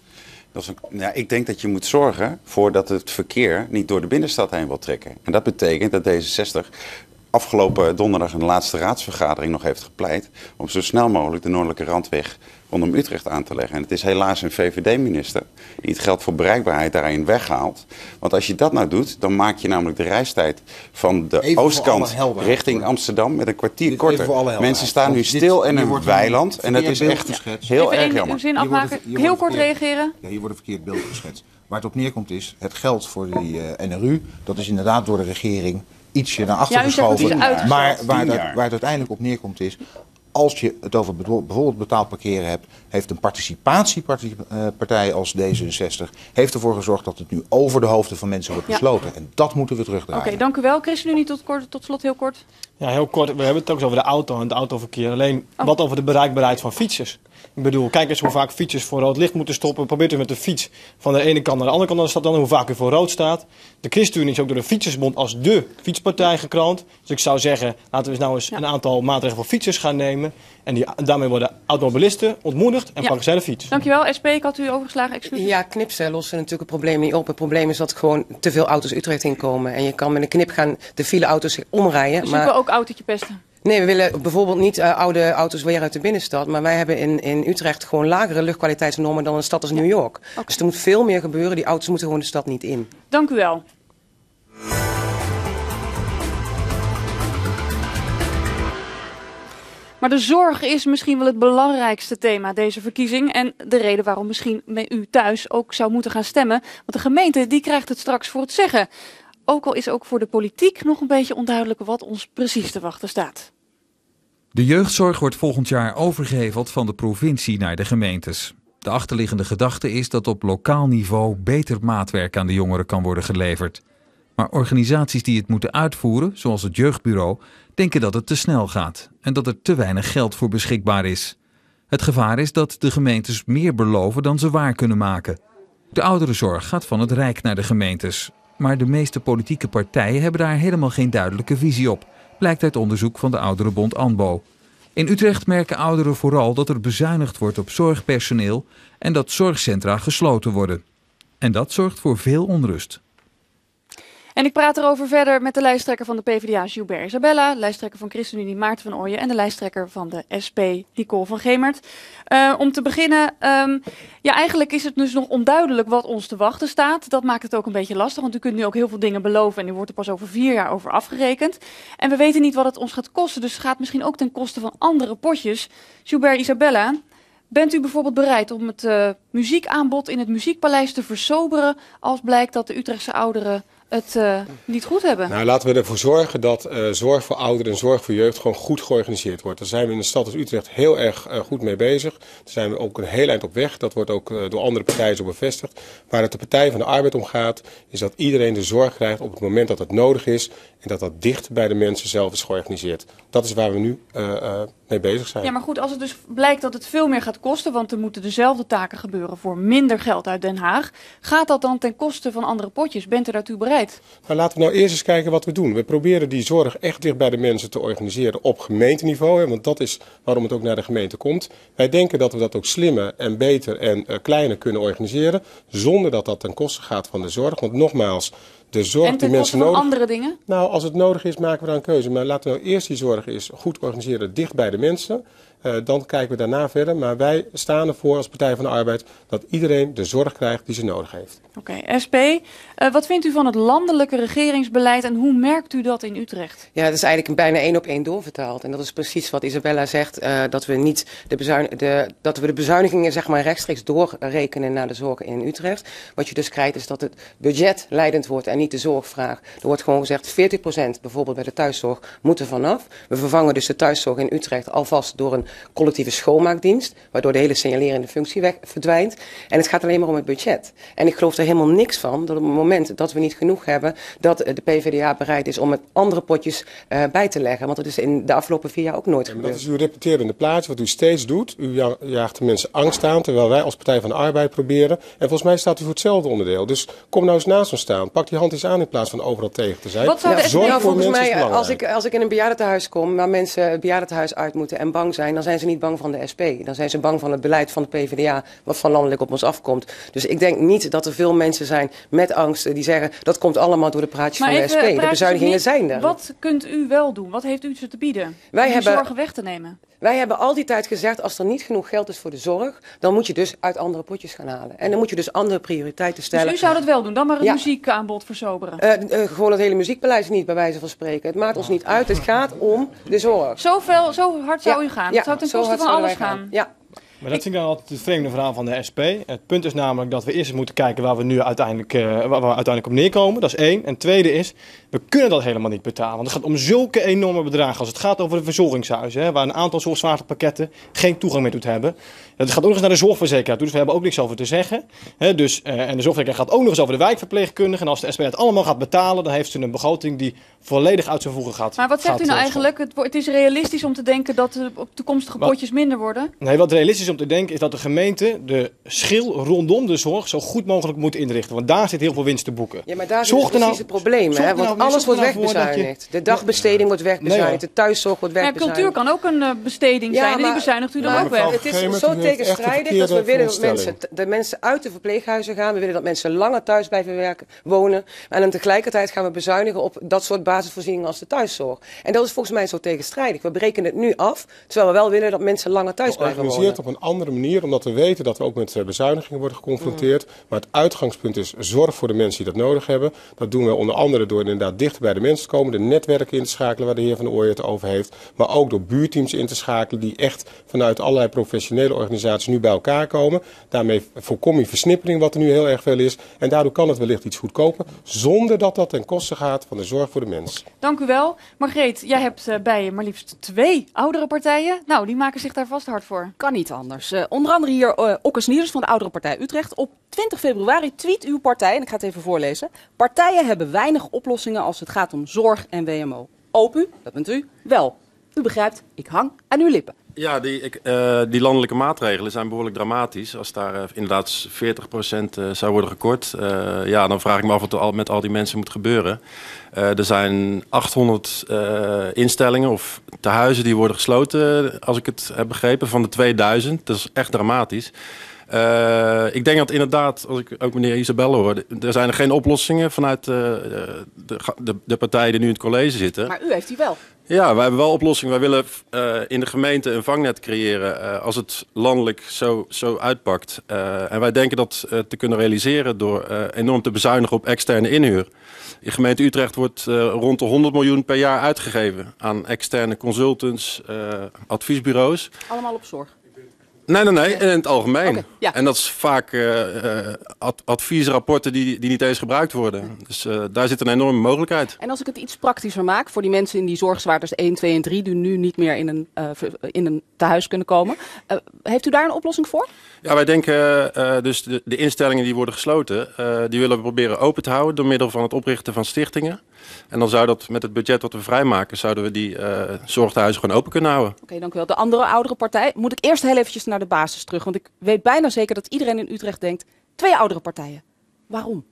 Ik denk dat je moet zorgen voor dat het verkeer niet door de binnenstad heen wil trekken. En dat betekent dat D66 afgelopen donderdag in de laatste raadsvergadering nog heeft gepleit om zo snel mogelijk de Noordelijke Randweg rondom Utrecht aan te leggen. En het is helaas een VVD-minister die het geld voor bereikbaarheid daarin weghaalt. Want als je dat nou doet, dan maak je namelijk de reistijd van de oostkant richting Amsterdam met een kwartier korter. Mensen staan nu stil in een weiland en dat is echt heel erg jammer. Uw zin afmaken, heel kort reageren. Ja, hier wordt een verkeerd beeld geschetst. Waar het op neerkomt is, het geld voor die NRU, dat is inderdaad door de regering ietsje naar achter geschoven. Maar waar het uiteindelijk op neerkomt is, als je het over bijvoorbeeld betaald parkeren hebt, heeft een participatiepartij als D66 heeft ervoor gezorgd dat het nu over de hoofden van mensen wordt besloten. En dat moeten we terugdraaien. Oké, dank u wel. ChristenUnie tot slot heel kort. Ja, heel kort. We hebben het ook over de auto en het autoverkeer. Alleen wat over de bereikbaarheid van fietsers. Ik bedoel, kijk eens hoe vaak fietsers voor rood licht moeten stoppen. Probeert u met de fiets van de ene kant naar de andere kant van de stad dan hoe vaak u voor rood staat. De ChristenUnie is ook door de Fietsersbond als dé fietspartij gekroond. Dus ik zou zeggen, laten we nou eens een aantal maatregelen voor fietsers gaan nemen. En daarmee worden automobilisten ontmoedigd en pakken zij de fiets. Dankjewel. SP, ik had u overgeslagen. Excuses. Ja, knips lossen natuurlijk het probleem niet op. Het probleem is dat gewoon te veel auto's Utrecht inkomen. En je kan met een knip gaan de fileauto's omrijden. Dus je wil ook autootje pesten? Nee, we willen bijvoorbeeld niet oude auto's weer uit de binnenstad. Maar wij hebben in Utrecht gewoon lagere luchtkwaliteitsnormen dan een stad als New York. Okay. Dus er moet veel meer gebeuren. Die auto's moeten gewoon de stad niet in. Dank u wel. Maar de zorg is misschien wel het belangrijkste thema deze verkiezing. En de reden waarom misschien u thuis ook zou moeten gaan stemmen. Want de gemeente die krijgt het straks voor het zeggen. Ook al is ook voor de politiek nog een beetje onduidelijk wat ons precies te wachten staat. De jeugdzorg wordt volgend jaar overgeheveld van de provincie naar de gemeentes. De achterliggende gedachte is dat op lokaal niveau beter maatwerk aan de jongeren kan worden geleverd. Maar organisaties die het moeten uitvoeren, zoals het Jeugdbureau, denken dat het te snel gaat en dat er te weinig geld voor beschikbaar is. Het gevaar is dat de gemeentes meer beloven dan ze waar kunnen maken. De ouderenzorg gaat van het Rijk naar de gemeentes. Maar de meeste politieke partijen hebben daar helemaal geen duidelijke visie op, blijkt uit onderzoek van de ouderenbond ANBO. In Utrecht merken ouderen vooral dat er bezuinigd wordt op zorgpersoneel en dat zorgcentra gesloten worden. En dat zorgt voor veel onrust. En ik praat erover verder met de lijsttrekker van de PvdA, Gilbert Isabella, lijsttrekker van ChristenUnie, Maarten van Ooyen en de lijsttrekker van de SP, Nicole van Gemert. Om te beginnen, eigenlijk is het dus nog onduidelijk wat ons te wachten staat. Dat maakt het ook een beetje lastig, want u kunt nu ook heel veel dingen beloven en u wordt er pas over 4 jaar over afgerekend. En we weten niet wat het ons gaat kosten, dus het gaat misschien ook ten koste van andere potjes. Gilbert Isabella, bent u bijvoorbeeld bereid om het muziekaanbod in het Muziekpaleis te versoberen als blijkt dat de Utrechtse ouderen het niet goed hebben? Nou, laten we ervoor zorgen dat zorg voor ouderen en zorg voor jeugd gewoon goed georganiseerd wordt. Daar zijn we in de stad als Utrecht heel erg goed mee bezig. Daar zijn we ook een heel eind op weg. Dat wordt ook door andere partijen zo bevestigd. Waar het de Partij van de Arbeid om gaat, is dat iedereen de zorg krijgt op het moment dat het nodig is. En dat dat dicht bij de mensen zelf is georganiseerd. Dat is waar we nu mee bezig zijn. Ja, maar goed, als het dus blijkt dat het veel meer gaat kosten, want er moeten dezelfde taken gebeuren voor minder geld uit Den Haag. Gaat dat dan ten koste van andere potjes? Bent u daartoe bereid? Nou, laten we nou eerst eens kijken wat we doen. We proberen die zorg echt dicht bij de mensen te organiseren op gemeenteniveau. Want dat is waarom het ook naar de gemeente komt. Wij denken dat we dat ook slimmer en beter en kleiner kunnen organiseren. Zonder dat dat ten koste gaat van de zorg. Want nogmaals, de zorg en ten die mensen koste van nodig... andere dingen? Nou, als het nodig is, maken we dan een keuze. Maar laten we nou eerst die zorg eens goed organiseren dicht bij de mensen. Dan kijken we daarna verder. Maar wij staan ervoor als Partij van de Arbeid dat iedereen de zorg krijgt die ze nodig heeft. Oké, SP. Wat vindt u van het landelijke regeringsbeleid en hoe merkt u dat in Utrecht? Ja, dat is eigenlijk bijna 1 op 1 doorvertaald. En dat is precies wat Isabella zegt, dat we niet de bezuinigingen zeg maar rechtstreeks doorrekenen naar de zorg in Utrecht. Wat je dus krijgt is dat het budget leidend wordt en niet de zorgvraag. Er wordt gewoon gezegd 40% bijvoorbeeld bij de thuiszorg moet er vanaf. We vervangen dus de thuiszorg in Utrecht alvast door een collectieve schoonmaakdienst, waardoor de hele signalerende functie verdwijnt. En het gaat alleen maar om het budget. En ik geloof er helemaal niks van dat op het moment dat we niet genoeg hebben, dat de PvdA bereid is om met andere potjes bij te leggen. Want dat is in de afgelopen 4 jaar ook nooit gebeurd. Dat is uw repeterende plaatje, wat u steeds doet. U jaagt de mensen angst aan, terwijl wij als Partij van de Arbeid proberen. En volgens mij staat u voor hetzelfde onderdeel. Dus kom nou eens naast ons staan. Pak die hand eens aan in plaats van overal tegen te zijn. Wat zou de Zorg voor volgens mensen is mij, belangrijk. als ik in een bejaardentehuis kom, waar mensen het bejaardentehuis uit moeten en bang zijn, dan zijn ze niet bang van de SP. Dan zijn ze bang van het beleid van de PvdA, wat van landelijk op ons afkomt. Dus ik denk niet dat er veel mensen zijn met angst die zeggen dat komt allemaal door de praatjes van de SP. De bezuinigingen zijn er. Wat kunt u wel doen? Wat heeft u ze te bieden? Om die zorgen weg te nemen? Wij hebben al die tijd gezegd, als er niet genoeg geld is voor de zorg, dan moet je dus uit andere potjes gaan halen. En dan moet je dus andere prioriteiten stellen. Dus u zou dat wel doen? Dan maar het muziekaanbod verzoberen? Gewoon het hele muziekbeleid niet, bij wijze van spreken. Het maakt ons niet uit, het gaat om de zorg. Zo hard zou u gaan? Het zou ten koste van alles gaan? Ja. Maar dat vind ik dan altijd het vreemde verhaal van de SP. Het punt is namelijk dat we eerst moeten kijken waar we nu uiteindelijk op neerkomen. Dat is 1. En tweede is, we kunnen dat helemaal niet betalen. Want het gaat om zulke enorme bedragen als het gaat over de verzorgingshuizen. Waar een aantal zorgzwaartepakketten geen toegang meer toe hebben. Het gaat ook nog eens naar de zorgverzekeraar toe, dus we hebben ook niks over te zeggen. En de zorgverzekeraar gaat ook nog eens over de wijkverpleegkundigen. En als de SP het allemaal gaat betalen, dan heeft ze een begroting die volledig uit zijn voegen gaat. Maar wat zegt u nou eigenlijk? Het is realistisch om te denken dat de toekomstige potjes minder worden? Nee, wat realistisch is om te denken is dat de gemeente de schil rondom de zorg zo goed mogelijk moet inrichten. Want daar zit heel veel winst te boeken. Ja, maar daar zit precies het probleem. Want alles wordt wegbezuinigd. De dagbesteding wordt wegbezuinigd, de thuiszorg wordt wegbezuinigd. Ja, cultuur kan ook een besteding zijn en die bezuinigt u dan ook weg. Het is zo tegenstrijdig dat we willen dat mensen uit de verpleeghuizen gaan. We willen dat mensen langer thuis blijven wonen. En dan tegelijkertijd gaan we bezuinigen op dat soort basisvoorzieningen als de thuiszorg. En dat is volgens mij zo tegenstrijdig. We breken het nu af, terwijl we wel willen dat mensen langer thuis blijven wonen. Op een andere manier, omdat we weten dat we ook met bezuinigingen worden geconfronteerd. Maar het uitgangspunt is zorg voor de mensen die dat nodig hebben. Dat doen we onder andere door inderdaad dichter bij de mensen te komen, de netwerken in te schakelen waar de heer Van Ooyen het over heeft. Maar ook door buurteams in te schakelen die echt vanuit allerlei professionele organisaties nu bij elkaar komen. Daarmee voorkom je versnippering, wat er nu heel erg veel is. En daardoor kan het wellicht iets goedkoper, zonder dat dat ten koste gaat van de zorg voor de mens. Dank u wel. Margreet, jij hebt bij je maar liefst 2 oudere partijen. Nou, die maken zich daar vast hard voor. Kan niet anders. Onder andere hier Okke Snieders van de Oudere Partij Utrecht. Op 20 februari tweet uw partij, en ik ga het even voorlezen. Partijen hebben weinig oplossingen als het gaat om zorg en WMO. OPU, dat bent u, wel. U begrijpt, ik hang aan uw lippen. Ja, die landelijke maatregelen zijn behoorlijk dramatisch. Als daar inderdaad 40% zou worden gekort, dan vraag ik me af wat er met al die mensen moet gebeuren. Er zijn 800 instellingen of tehuizen die worden gesloten, als ik het heb begrepen, van de 2000. Dat is echt dramatisch. Ik denk dat inderdaad, als ik ook meneer Isabelle hoor, er zijn er geen oplossingen vanuit de partijen die nu in het college zitten. Maar u heeft die wel. Ja, wij hebben wel oplossingen. Wij willen in de gemeente een vangnet creëren als het landelijk zo uitpakt. En wij denken dat te kunnen realiseren door enorm te bezuinigen op externe inhuur. In gemeente Utrecht wordt rond de 100 miljoen per jaar uitgegeven aan externe consultants, adviesbureaus. Allemaal op zorg? Nee, in het algemeen. Okay, ja. En dat is vaak adviesrapporten die niet eens gebruikt worden. Dus daar zit een enorme mogelijkheid. En als ik het iets praktischer maak voor die mensen in die zorgzwaartes 1, 2 en 3... die nu niet meer in een tehuis kunnen komen. Heeft u daar een oplossing voor? Ja, wij denken dus de instellingen die worden gesloten, die willen we proberen open te houden door middel van het oprichten van stichtingen. En dan zou dat met het budget wat we vrijmaken, zouden we die zorgtehuizen gewoon open kunnen houden. Oké, dank u wel. De andere oudere partij, moet ik eerst heel eventjes naar de basis terug. Want ik weet bijna zeker dat iedereen in Utrecht denkt, 2 oudere partijen. Waarom?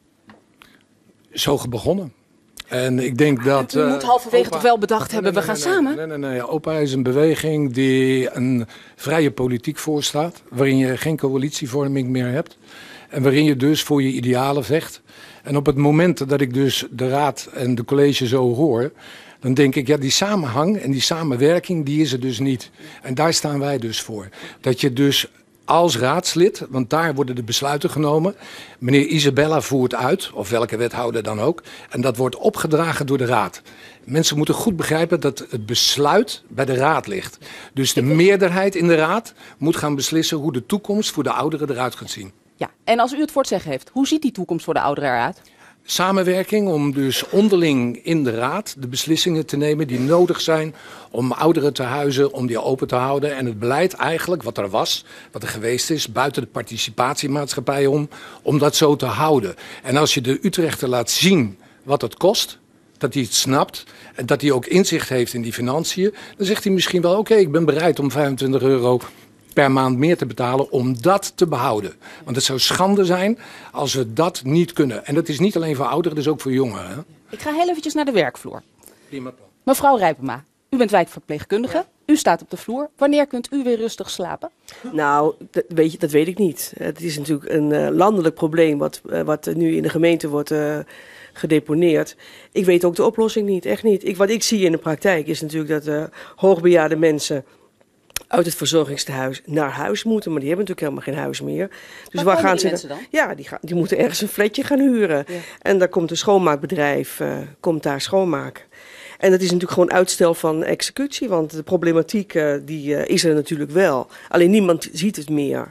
Zo begonnen. En ik denk dat... U moet halverwege toch wel bedacht hebben, we gaan samen? Nee. OPA is een beweging die een vrije politiek voorstaat. Waarin je geen coalitievorming meer hebt. En waarin je dus voor je idealen vecht. En op het moment dat ik dus de raad en de college zo hoor, dan denk ik, ja, die samenhang en die samenwerking, die is er dus niet. En daar staan wij dus voor. Dat je dus als raadslid, want daar worden de besluiten genomen. Meneer Isabella voert uit, of welke wethouder dan ook. En dat wordt opgedragen door de raad. Mensen moeten goed begrijpen dat het besluit bij de raad ligt. Dus de meerderheid in de raad moet gaan beslissen hoe de toekomst voor de ouderen eruit gaat zien. Ja, en als u het voor het zeggen heeft, hoe ziet die toekomst voor de ouderen eruit? Samenwerking om dus onderling in de raad de beslissingen te nemen die nodig zijn om ouderen te huizen, om die open te houden. En het beleid eigenlijk, wat er was, wat er geweest is, buiten de participatiemaatschappij om dat zo te houden. En als je de Utrechter laat zien wat het kost, dat hij het snapt en dat hij ook inzicht heeft in die financiën, dan zegt hij misschien wel, oké, ik ben bereid om €25 per maand meer te betalen om dat te behouden. Want het zou schande zijn als we dat niet kunnen. En dat is niet alleen voor ouderen, dat is ook voor jongeren. Hè? Ik ga heel eventjes naar de werkvloer. Prima plan. Mevrouw Rijpema, u bent wijkverpleegkundige. U staat op de vloer. Wanneer kunt u weer rustig slapen? Nou, dat weet ik niet. Het is natuurlijk een landelijk probleem wat nu in de gemeente wordt gedeponeerd. Ik weet ook de oplossing niet, echt niet. Wat ik zie in de praktijk is natuurlijk dat hoogbejaarde mensen uit het verzorgingstehuis naar huis moeten, maar die hebben natuurlijk helemaal geen huis meer. Dus waar gaan ze mensen dan? Ja, die moeten ergens een flatje gaan huren. Ja. En daar komt een schoonmaakbedrijf, komt daar schoonmaken. En dat is natuurlijk gewoon uitstel van executie, want de problematiek die is er natuurlijk wel. Alleen niemand ziet het meer.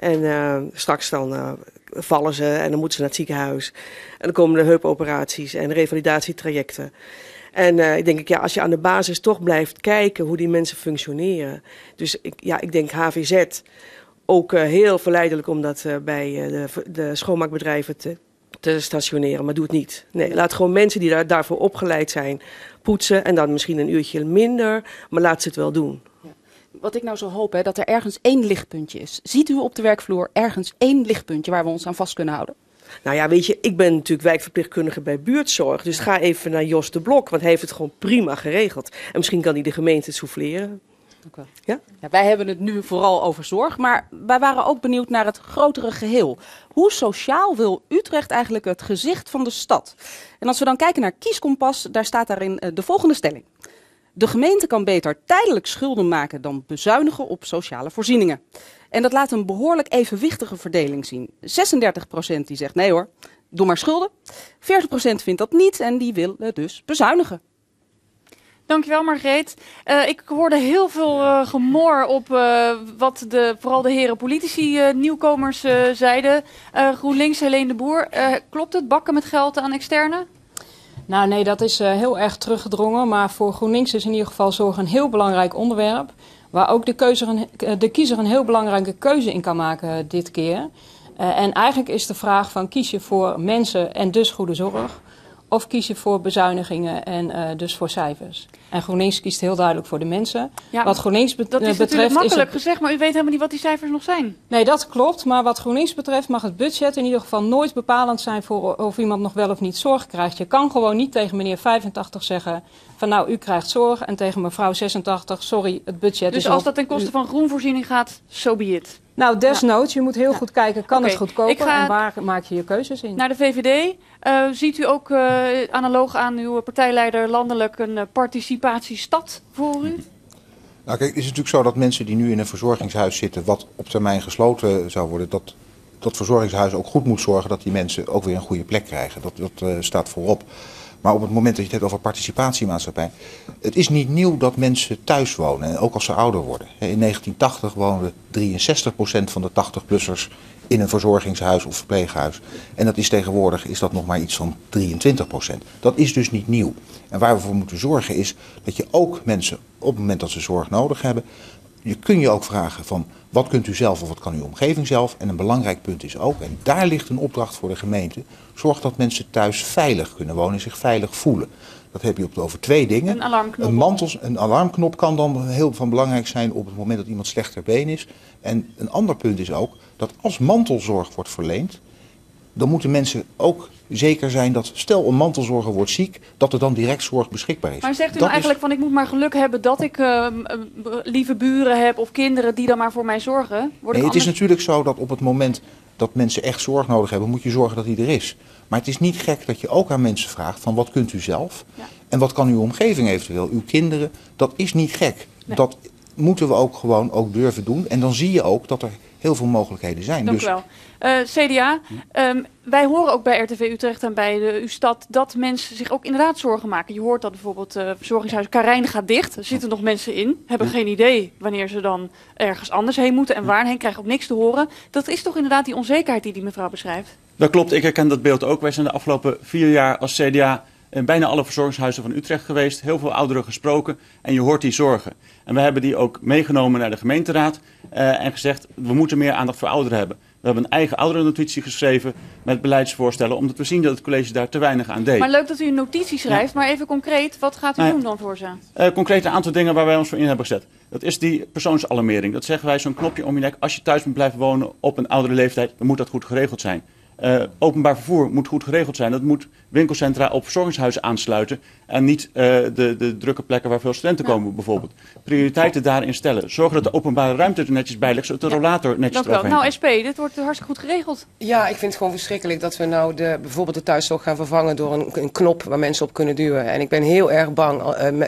En straks dan vallen ze en dan moeten ze naar het ziekenhuis. En dan komen er heupoperaties en revalidatietrajecten. En ik denk, ja, als je aan de basis toch blijft kijken hoe die mensen functioneren. Dus ik denk HVZ ook heel verleidelijk om dat bij de schoonmaakbedrijven te stationeren. Maar doe het niet. Nee, laat gewoon mensen die daarvoor opgeleid zijn poetsen. En dan misschien een uurtje minder. Maar laat ze het wel doen. Wat ik nou zo hoop, dat er ergens één lichtpuntje is. Ziet u op de werkvloer ergens één lichtpuntje waar we ons aan vast kunnen houden? Nou ja, weet je, ik ben natuurlijk wijkverpleegkundige bij buurtzorg. Dus ga even naar Jos de Blok, want hij heeft het gewoon prima geregeld. En misschien kan hij de gemeente souffleren. Okay. Ja? Ja, wij hebben het nu vooral over zorg, maar wij waren ook benieuwd naar het grotere geheel. Hoe sociaal wil Utrecht eigenlijk het gezicht van de stad? En als we dan kijken naar Kieskompas, daar staat daarin de volgende stelling. De gemeente kan beter tijdelijk schulden maken dan bezuinigen op sociale voorzieningen. En dat laat een behoorlijk evenwichtige verdeling zien. 36% die zegt nee hoor, doe maar schulden. 40% vindt dat niet en die wil dus bezuinigen. Dankjewel Margreet. Ik hoorde heel veel gemor op wat vooral de heren politici nieuwkomers zeiden. GroenLinks, Helene de Boer. Klopt het, bakken met geld aan externe? Nou nee, dat is heel erg teruggedrongen. Maar voor GroenLinks is in ieder geval zorg een heel belangrijk onderwerp. Waar ook de kiezer een heel belangrijke keuze in kan maken dit keer. En eigenlijk is de vraag van kies je voor mensen en dus goede zorg. Of kies je voor bezuinigingen en dus voor cijfers. En GroenLinks kiest heel duidelijk voor de mensen. Ja, wat GroenLinks dat is natuurlijk makkelijk gezegd, maar u weet helemaal niet wat die cijfers nog zijn. Nee, dat klopt. Maar wat GroenLinks betreft mag het budget in ieder geval nooit bepalend zijn voor of iemand nog wel of niet zorg krijgt. Je kan gewoon niet tegen meneer 85 zeggen van nou, u krijgt zorg. En tegen mevrouw 86, sorry, het budget dus is als dat ten koste van groenvoorziening gaat, so be it. Nou, desnoods. Je moet heel goed kijken, kan het goedkoper en waar maak je je keuzes in? Naar de VVD. Ziet u ook analoog aan uw partijleider landelijk een participatiestad voor u? Nou kijk, het is natuurlijk zo dat mensen die nu in een verzorgingshuis zitten, wat op termijn gesloten zou worden, dat verzorgingshuis ook goed moet zorgen dat die mensen ook weer een goede plek krijgen. Dat staat voorop. Maar op het moment dat je het hebt over participatiemaatschappij, het is niet nieuw dat mensen thuis wonen, ook als ze ouder worden. In 1980 woonde 63% van de 80-plussers in een verzorgingshuis of verpleeghuis. En dat is tegenwoordig nog maar iets van 23%. Dat is dus niet nieuw. En waar we voor moeten zorgen is dat je ook mensen op het moment dat ze zorg nodig hebben, je kun je ook vragen van wat kunt u zelf of wat kan uw omgeving zelf. En een belangrijk punt is ook, en daar ligt een opdracht voor de gemeente, zorg dat mensen thuis veilig kunnen wonen en zich veilig voelen. Dat heb je over twee dingen. Een alarmknop. Een alarmknop kan dan heel van belangrijk zijn op het moment dat iemand slecht ter been is. En een ander punt is ook dat als mantelzorg wordt verleend, dan moeten mensen ook zeker zijn dat, stel een mantelzorger wordt ziek, dat er dan direct zorg beschikbaar is. Maar zegt u nou eigenlijk van ik moet maar geluk hebben dat ik lieve buren heb of kinderen die dan maar voor mij zorgen? Nee, het is natuurlijk zo dat op het moment dat mensen echt zorg nodig hebben, moet je zorgen dat die er is. Maar het is niet gek dat je ook aan mensen vraagt van wat kunt u zelf? Ja. En wat kan uw omgeving eventueel, uw kinderen? Dat is niet gek. Nee. Dat moeten we ook gewoon ook durven doen. En dan zie je ook dat er heel veel mogelijkheden zijn. Dank u wel. CDA, wij horen ook bij RTV Utrecht en bij uw stad dat mensen zich ook inderdaad zorgen maken. Je hoort dat bijvoorbeeld verzorgingshuis Karijn gaat dicht. Er zitten nog mensen in, hebben geen idee wanneer ze dan ergens anders heen moeten en waarheen, krijgen ook niks te horen. Dat is toch inderdaad die onzekerheid die mevrouw beschrijft? Dat klopt, ik herken dat beeld ook. Wij zijn de afgelopen 4 jaar als CDA in bijna alle verzorgingshuizen van Utrecht geweest. Heel veel ouderen gesproken en je hoort die zorgen. En we hebben die ook meegenomen naar de gemeenteraad en gezegd, we moeten meer aandacht voor ouderen hebben. We hebben een eigen ouderennotitie geschreven met beleidsvoorstellen, omdat we zien dat het college daar te weinig aan deed. Maar leuk dat u een notitie schrijft, maar even concreet, wat gaat u doen dan voor ze? Concreet een aantal dingen waar wij ons voor in hebben gezet. Dat is die persoonsalarmering. Dat zeggen wij, zo'n knopje om je nek. Als je thuis moet blijven wonen op een oudere leeftijd, dan moet dat goed geregeld zijn. Openbaar vervoer moet goed geregeld zijn. Dat moet winkelcentra op verzorgingshuizen aansluiten. En niet de drukke plekken waar veel studenten komen bijvoorbeeld. Prioriteiten daarin stellen. Zorgen dat de openbare ruimte er netjes bij ligt, zodat de rollator netjes eroverheen kan. Nou SP, dit wordt hartstikt goed geregeld. Ja, ik vind het gewoon verschrikkelijk dat we nou bijvoorbeeld de thuiszorg gaan vervangen door een knop waar mensen op kunnen duwen. En ik ben heel erg bang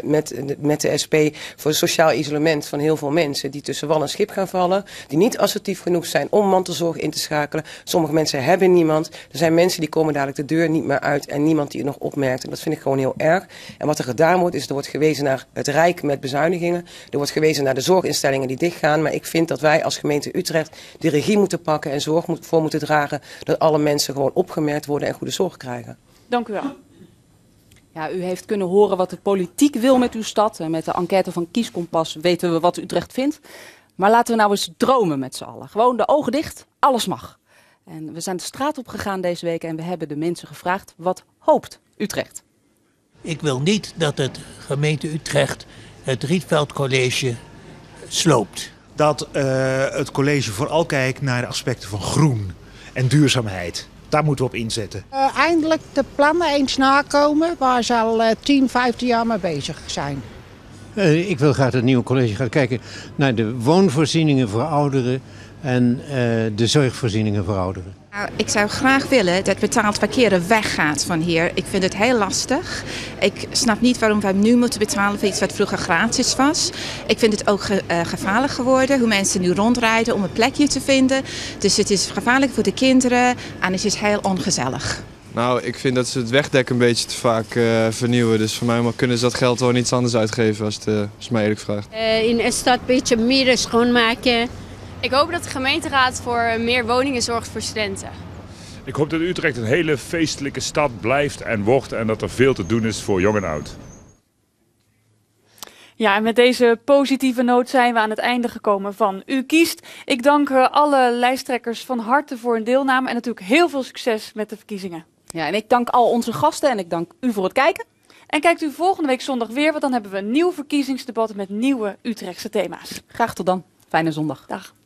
met de SP voor het sociaal isolement van heel veel mensen die tussen wal en schip gaan vallen. Die niet assertief genoeg zijn om mantelzorg in te schakelen. Sommige mensen hebben niemand. Er zijn mensen die komen dadelijk de deur niet meer uit en niemand die het nog opmerkt. En dat vind ik gewoon heel erg. En wat er gedaan wordt, is er wordt gewezen naar het Rijk met bezuinigingen. Er wordt gewezen naar de zorginstellingen die dichtgaan. Maar ik vind dat wij als gemeente Utrecht de regie moeten pakken en zorg voor moeten dragen dat alle mensen gewoon opgemerkt worden en goede zorg krijgen. Dank u wel. Ja, u heeft kunnen horen wat de politiek wil met uw stad. En met de enquête van Kieskompas weten we wat Utrecht vindt. Maar laten we nou eens dromen met z'n allen. Gewoon de ogen dicht, alles mag. En we zijn de straat op gegaan deze week en we hebben de mensen gevraagd, wat hoopt Utrecht? Ik wil niet dat het gemeente Utrecht het Rietveld College sloopt. Dat het college vooral kijkt naar de aspecten van groen en duurzaamheid. Daar moeten we op inzetten. Eindelijk de plannen eens nakomen waar ze al 10, 15 jaar mee bezig zijn. Ik wil graag dat het nieuwe college gaan kijken naar de woonvoorzieningen voor ouderen en de zorgvoorzieningen voor ouderen. Nou, ik zou graag willen dat betaald verkeer weggaat van hier. Ik vind het heel lastig. Ik snap niet waarom wij nu moeten betalen voor iets wat vroeger gratis was. Ik vind het ook gevaarlijk geworden hoe mensen nu rondrijden om een plekje te vinden. Dus het is gevaarlijk voor de kinderen en het is heel ongezellig. Nou, ik vind dat ze het wegdek een beetje te vaak vernieuwen. Dus voor mij kunnen ze dat geld wel iets anders uitgeven als je mij eerlijk vraagt. In de stad een beetje meer schoonmaken. Ik hoop dat de gemeenteraad voor meer woningen zorgt voor studenten. Ik hoop dat Utrecht een hele feestelijke stad blijft en wordt en dat er veel te doen is voor jong en oud. Ja, en met deze positieve noot zijn we aan het einde gekomen van U Kiest. Ik dank alle lijsttrekkers van harte voor hun deelname en natuurlijk heel veel succes met de verkiezingen. Ja, en ik dank al onze gasten en ik dank u voor het kijken. En kijkt u volgende week zondag weer, want dan hebben we een nieuw verkiezingsdebat met nieuwe Utrechtse thema's. Graag tot dan. Fijne zondag. Dag.